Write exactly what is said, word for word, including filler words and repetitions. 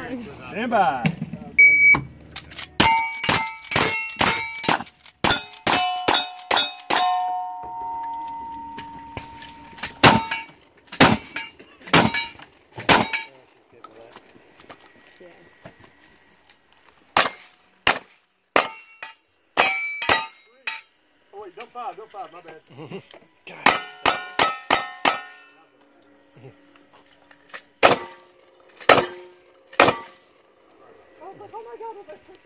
Stand by. Oh wait, don't fire, don't fire, my bad. God. Oh my God,